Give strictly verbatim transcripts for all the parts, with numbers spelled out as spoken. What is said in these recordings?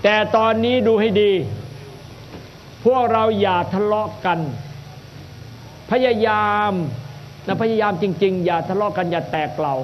แต่ตอนนี้ดูให้ดีพวกเราอย่าทะเลาะกันพยายามนะพยายามจริงๆอย่าทะเลาะกันอย่าแตกเกลา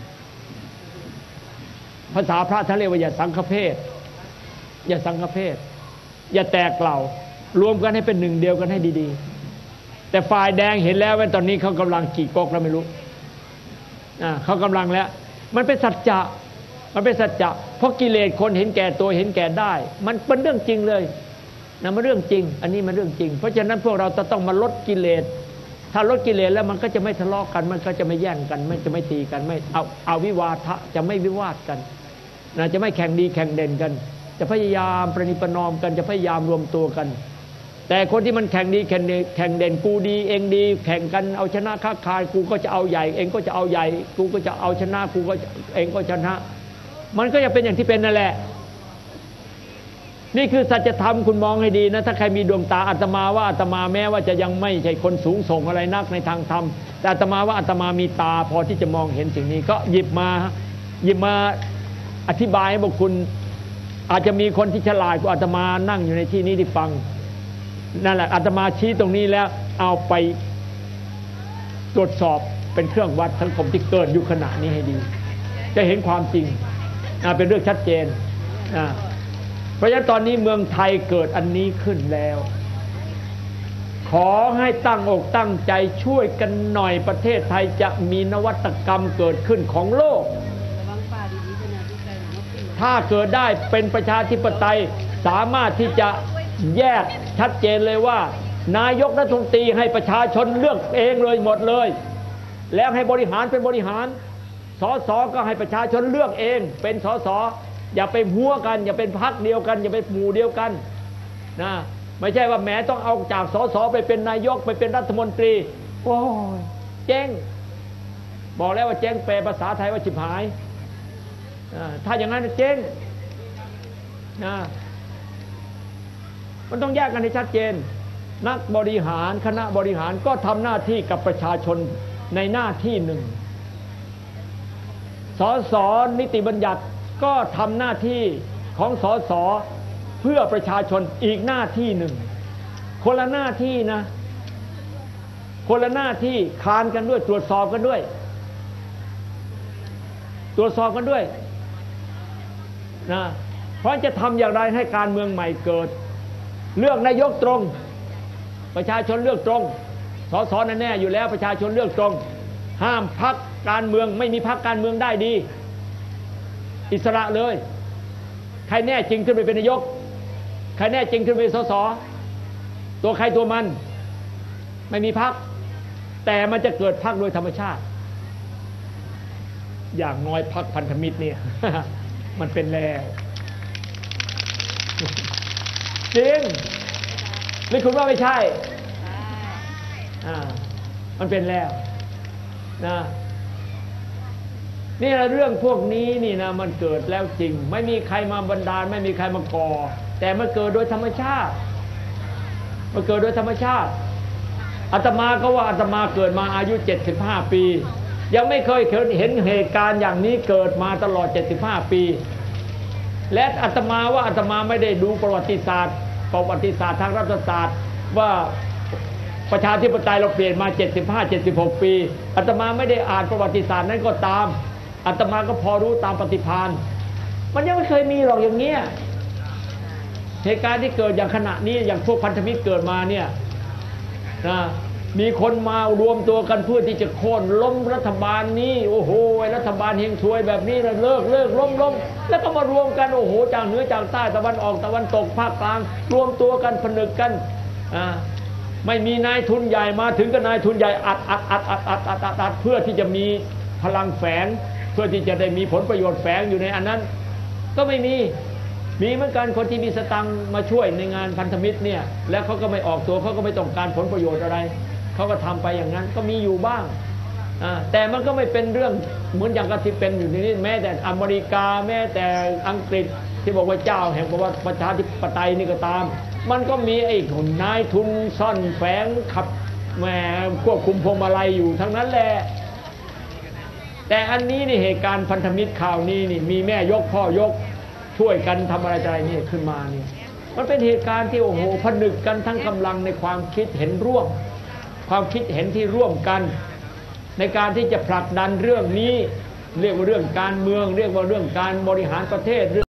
ภาษาพระท่านเรียกว่าอย่าสังฆเพศอย่าสังฆเพศอย่าแตกเกลารวมกันให้เป็นหนึ่งเดียวกันให้ดีๆแต่ฝ่ายแดงเห็นแล้วว่าตอนนี้เขากำลังกี่ก๊กแล้วไม่รู้อ่าเขากำลังแล้วมันเป็นสัจจะมันเป็นสัจจะเพราะกิเลสคนเห็นแก่ตัวเห็นแก่ได้มันเป็นเรื่องจริงเลยนะมันเรื่องจริงอันนี้มันเรื่องจริงเพราะฉะนั้นพวกเราจะต้องมาลดกิเลสถ้าลดกิเลสแล้วมันก็จะไม่ทะเลาะกันมันก็จะไม่แย่งกันไม่จะไม่ตีกันไม่เอาเอาวิวาทะจะไม่วิวาทกันนะจะไม่แข่งดีแข่งเด่นกันจะพยายามประนีประนอมกันจะพยายามรวมตัวกันแต่คนที่มันแข่งดีแข่งแข่งเด่นกูดีเองดีแข่งกันเอาชนะค้าขายกูก็จะเอาใหญ่เองก็จะเอาใหญ่กูก็จะเอาชนะกูก็เองก็ชนะมันก็จะเป็นอย่างที่เป็นนั่นแหละนี่คือสัจธรรมคุณมองให้ดีนะถ้าใครมีดวงตาอาตมาว่าอาตมาแม้ว่าจะยังไม่ใช่คนสูงส่งอะไรนักในทางธรรมแต่อาตมาว่าอาตมามีตาพอที่จะมองเห็นสิ่งนี้ก็หยิบมาหยิบมาอธิบายให้พวกคุณอาจจะมีคนที่ฉลาดกว่าอาตมานั่งอยู่ในที่นี้ที่ฟังนั่นแหละอาตมาชี้ตรงนี้แล้วเอาไปตรวจสอบเป็นเครื่องวัดสังคมที่เกิดอยู่ขณะนี้ให้ดีจะเห็นความจริงเป็นเรื่องชัดเจนนะเพราะฉะนั้นตอนนี้เมืองไทยเกิดอันนี้ขึ้นแล้วขอให้ตั้งอกตั้งใจช่วยกันหน่อยประเทศไทยจะมีนวัตกรรมเกิดขึ้นของโลกถ้าเกิดได้เป็นประชาธิปไตยสามารถที่จะแยกชัดเจนเลยว่านายกรัฐมนตรีให้ประชาชนเลือกเองเลยหมดเลยแล้วให้บริหารเป็นบริหารสสก็ให้ประชาชนเลือกเองเป็นสสอย่าไปหัวกันอย่าเป็นพรรคเดียวกันอย่าไปหมู่เดียวกันนะไม่ใช่ว่าแหมต้องเอาจากสสไปเป็นนายกไปเป็นรัฐมนตรีโอ้ยเจ๊งบอกแล้วว่าเจ๊งแปลภาษาไทยว่าฉิบหายถ้าอย่างนั้นเจ๊งนะมันต้องแยกกันให้ชัดเจนนักบริหารคณะบริหารก็ทำหน้าที่กับประชาชนในหน้าที่หนึ่งสสนิติบัญญัติก็ทำหน้าที่ของสสเพื่อประชาชนอีกหน้าที่หนึ่งคนละหน้าที่นะคนละหน้าที่คานกันด้วยตรวจสอบกันด้วยตรวจสอบกันด้วยนะเพราะจะทำอย่างไรให้การเมืองใหม่เกิดเลือกนายกตรงประชาชนเลือกตรงสสนั่นแน่อยู่แล้วประชาชนเลือกตรงห้ามพรรคการเมืองไม่มีพรรคการเมืองได้ดีอิสระเลยใครแน่จริงขึ้นไปเป็นนายกใครแน่จริงขึ้นไปเป็นสสตัวใครตัวมันไม่มีพรรคแต่มันจะเกิดพรรคโดยธรรมชาติอย่างน้อยพรรคพันธมิตรเนี่ย มันเป็นแล้วจริงไม่คุณว่าไม่ใช่อ่ามันเป็นแล้วนะนี่เรื่องพวกนี้นี่นะมันเกิดแล้วจริงไม่มีใครมาบันดาลไม่มีใครมาก่อแต่มันเกิดโดยธรรมชาติมันเกิดโดยธรรมชาติอาตมาก็ว่าอาตมาเกิดมาอายุเจ็ดสิบห้าปียังไม่เคยเห็นเหตุการณ์อย่างนี้เกิดมาตลอดเจ็ดสิบห้าปีและอาตมาว่าอาตมาไม่ได้ดูประวัติศาสตร์ประวัติศาสตร์ทางรัฐศาสตร์ว่าประชาธิปไตยเราเปลี่ยนมาเจ็ดสิบห้า เจ็ดสิบหกปีอาตมาไม่ได้อ่านประวัติศาสตร์นั้นก็ตามอาตมาก็พอรู้ตามปฏิภาณมันยังไม่เคยมีหรอกอย่างเงี้ยเหตุการณ์ที่เกิดอย่างขณะนี้อย่างพวกพันธมิตรเกิดมาเนี่ยนะมีคนมารวมตัวกันเพื่อที่จะโค่นล้มรัฐบาลนี้โอ้โหรัฐบาลเฮงซวยแบบนี้เลิกเลิกล้มล้มแล้วก็มารวมกันโอ้โหจากเหนือจากใต้ตะวันออกตะวันตกภาคกลางรวมตัวกันผนึกกันอ่าไม่มีนายทุนใหญ่มาถึงกับนายทุนใหญ่อัดอัดอัดอัดอัดอัดอัดอัดเพื่อที่จะมีพลังแฝงเพื่อที่จะได้มีผลประโยชน์แฝงอยู่ในอันนั้นก็ไม่มีมีเหมือนกันคนที่มีสตังค์มาช่วยในงานพันธมิตรเนี่ยแล้วเขาก็ไม่ออกตัวเขาก็ไม่ต้องการผลประโยชน์อะไรเขาก็ทำไปอย่างนั้นก็มีอยู่บ้างแต่มันก็ไม่เป็นเรื่องเหมือนอย่างกับที่เป็นอยู่ในนี้แม้แต่อเมริกาแม้แต่อังกฤษที่บอกว่าเจ้าแห่งประชาธิปไตยนี่ก็ตามมันก็มีไอ้คนนายทุนซ่อนแฝงขับแหมควบคุมพวงมาลัยอยู่ทั้งนั้นแหละแต่อันนี้นี่เหตุการณ์พันธมิตรข่าวนี้นี่มีแม่ยกพ่อยกช่วยกันทำอะไรอะไรนี่ขึ้นมานี่มันเป็นเหตุการณ์ที่โอ้โหผนึกกันทั้งกำลังในความคิดเห็นร่วมความคิดเห็นที่ร่วมกันในการที่จะผลักดันเรื่องนี้เรียกว่าเรื่องการเมืองเรียกว่าเรื่องการบริหารประเทศ